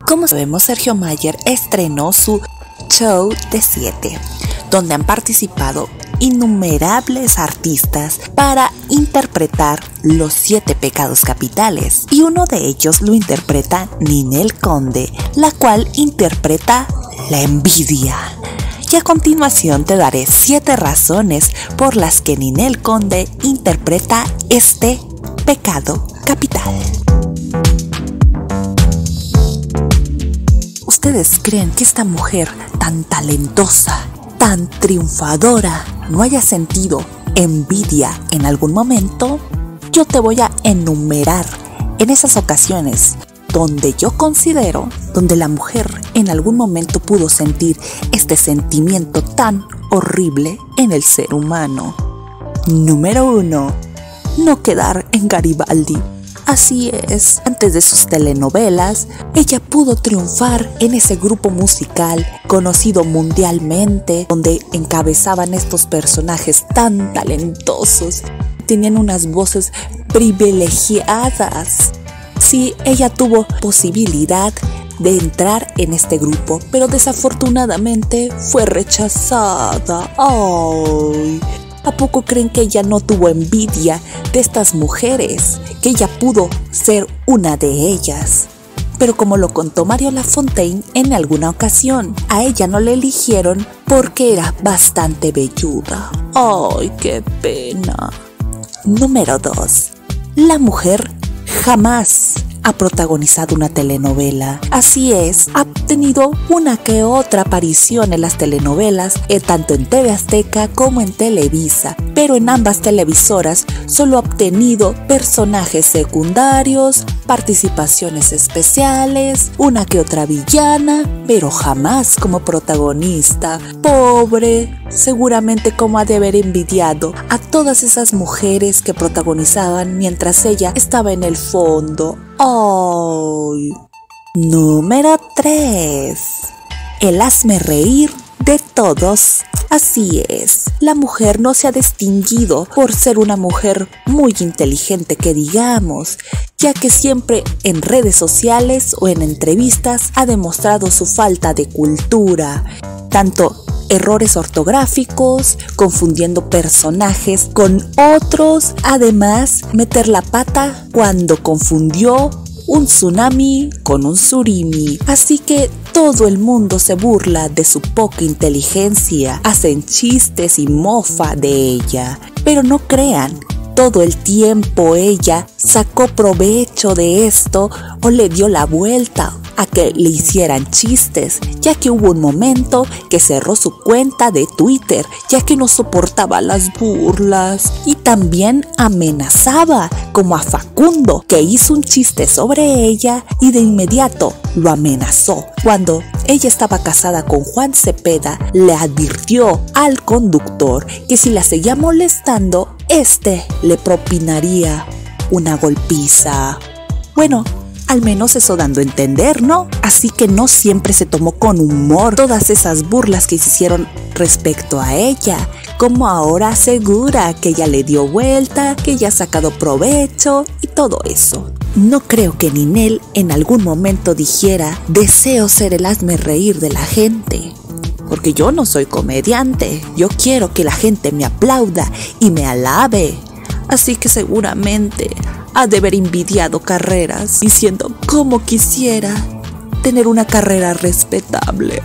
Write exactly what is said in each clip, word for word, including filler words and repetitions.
Como sabemos, Sergio Mayer estrenó su Show de siete, donde han participado innumerables artistas para interpretar los siete pecados capitales, y uno de ellos lo interpreta Ninel Conde, la cual interpreta la envidia. Y a continuación te daré siete razones por las que Ninel Conde interpreta este pecado capital. ¿Ustedes creen que esta mujer tan talentosa, tan triunfadora, no haya sentido envidia en algún momento? Yo te voy a enumerar en esas ocasiones donde yo considero, donde la mujer en algún momento pudo sentir este sentimiento tan horrible en el ser humano. Número uno. No quedar en Garibaldi. Así es, antes de sus telenovelas, ella pudo triunfar en ese grupo musical conocido mundialmente, donde encabezaban estos personajes tan talentosos. Tenían unas voces privilegiadas. Sí, ella tuvo posibilidad de entrar en este grupo, pero desafortunadamente fue rechazada. ¡Ay! ¿A poco creen que ella no tuvo envidia de estas mujeres? Que ella pudo ser una de ellas. Pero como lo contó Mario Lafontaine en alguna ocasión, a ella no le eligieron porque era bastante velluda. ¡Ay, qué pena! Número dos. La mujer jamás ha protagonizado una telenovela. Así es, ha tenido una que otra aparición en las telenovelas, eh, tanto en T V Azteca como en Televisa, pero en ambas televisoras solo ha obtenido personajes secundarios, participaciones especiales, una que otra villana, pero jamás como protagonista. Pobre, seguramente como ha de haber envidiado a todas esas mujeres que protagonizaban mientras ella estaba en el fondo. ¡Ay! Número tres. El hazme reír de todos. Así es, la mujer no se ha distinguido por ser una mujer muy inteligente, que digamos, ya que siempre en redes sociales o en entrevistas ha demostrado su falta de cultura, tanto errores ortográficos, confundiendo personajes con otros, además meter la pata cuando confundió un tsunami con un surimi. Así que todo el mundo se burla de su poca inteligencia, hacen chistes y mofa de ella. Pero no crean, todo el tiempo ella sacó provecho de esto o le dio la vuelta a que le hicieran chistes, ya que hubo un momento que cerró su cuenta de Twitter, ya que no soportaba las burlas, y también amenazaba, como a Facundo, que hizo un chiste sobre ella y de inmediato lo amenazó. Cuando ella estaba casada con Juan Cepeda, le advirtió al conductor que si la seguía molestando, este le propinaría una golpiza. Bueno, al menos eso dando a entender, ¿no? Así que no siempre se tomó con humor todas esas burlas que se hicieron respecto a ella, como ahora asegura que ella le dio vuelta, que ella ha sacado provecho y todo eso. No creo que Ninel en algún momento dijera, deseo ser el hazme reír de la gente. Porque yo no soy comediante, yo quiero que la gente me aplauda y me alabe. Así que seguramente ha de haber envidiado carreras, diciendo cómo quisiera tener una carrera respetable.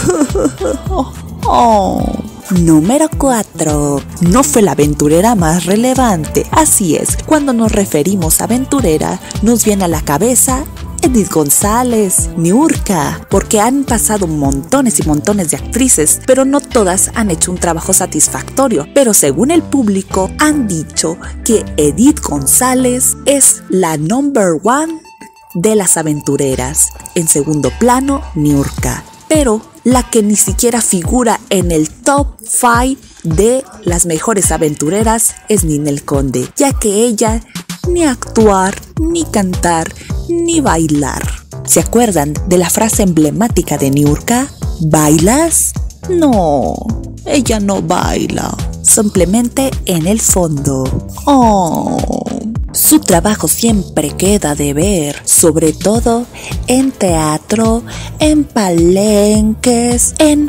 Oh. Número cuatro. No fue la aventurera más relevante. Así es, cuando nos referimos a aventurera, nos viene a la cabeza Edith González, Niurka, porque han pasado montones y montones de actrices, pero no todas han hecho un trabajo satisfactorio. Pero según el público, han dicho que Edith González es la number one de las aventureras. En segundo plano, Niurka. Pero la que ni siquiera figura en el top cinco de las mejores aventureras es Ninel Conde, ya que ella ni actuar, ni cantar, ni bailar. ¿Se acuerdan de la frase emblemática de Niurka? ¿Bailas? No, ella no baila, simplemente en el fondo. Oh. Su trabajo siempre queda de ver, sobre todo en teatro, en palenques, en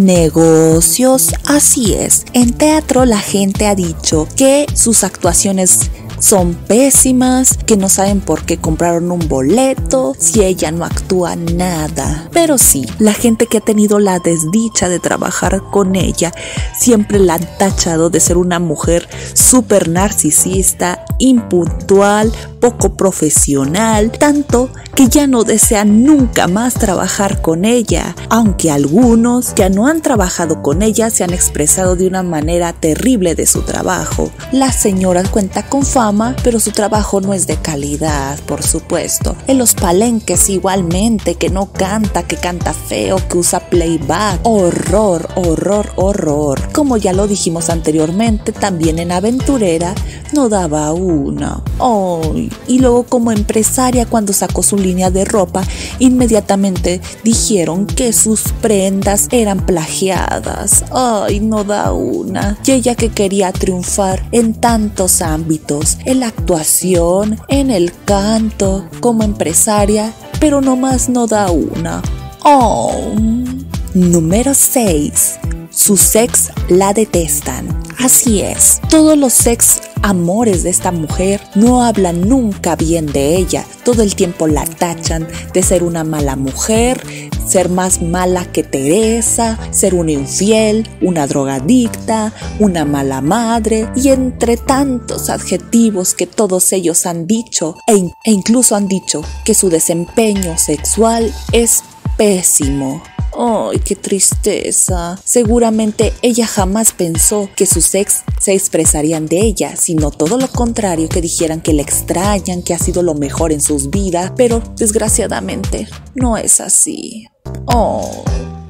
negocios. Así es, en teatro la gente ha dicho que sus actuaciones son pésimas, que no saben por qué compraron un boleto si ella no actúa nada. Pero sí, la gente que ha tenido la desdicha de trabajar con ella siempre la han tachado de ser una mujer súper narcisista, impuntual, poco profesional, tanto que ya no desean nunca más trabajar con ella, aunque algunos que no han trabajado con ella se han expresado de una manera terrible de su trabajo. La señora cuenta con fama, pero su trabajo no es de calidad, por supuesto. En los palenques igualmente, que no canta, que canta feo, que usa playback. Horror, horror, horror. Como ya lo dijimos anteriormente, también en Aventurera no daba una. Ay, y luego como empresaria, cuando sacó su línea de ropa, inmediatamente dijeron que sus prendas eran plagiadas. Ay, no da una. Y ella que quería triunfar en tantos ámbitos, en la actuación, en el canto, como empresaria, pero nomás no da una. Oh. Número seis. Sus ex la detestan. Así es, todos los ex amores de esta mujer no hablan nunca bien de ella. Todo el tiempo la tachan de ser una mala mujer, ser más mala que Teresa, ser una infiel, una drogadicta, una mala madre, y entre tantos adjetivos que todos ellos han dicho, e, in- e incluso han dicho que su desempeño sexual es pésimo. ¡Ay, qué tristeza! Seguramente ella jamás pensó que sus ex se expresarían de ella, sino todo lo contrario, que dijeran que la extrañan, que ha sido lo mejor en sus vidas, pero desgraciadamente no es así. ¡Oh!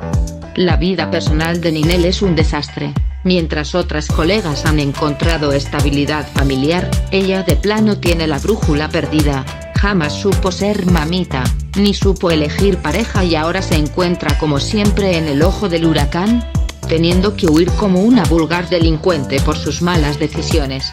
La vida personal de Ninel es un desastre. Mientras otras colegas han encontrado estabilidad familiar, ella de plano tiene la brújula perdida. Jamás supo ser mamita, ni supo elegir pareja y ahora se encuentra como siempre en el ojo del huracán, teniendo que huir como una vulgar delincuente por sus malas decisiones.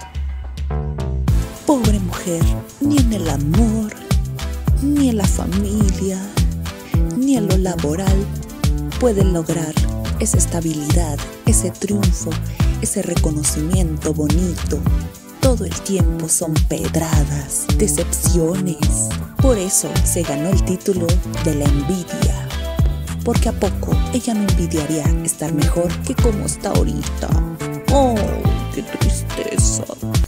Pobre mujer, ni en el amor, ni en la familia, ni en lo laboral puede lograr esa estabilidad, ese triunfo, ese reconocimiento bonito. Todo el tiempo son pedradas, decepciones. Por eso se ganó el título de la envidia. Porque a poco ella no envidiaría estar mejor que como está ahorita. ¡Oh, qué tristeza!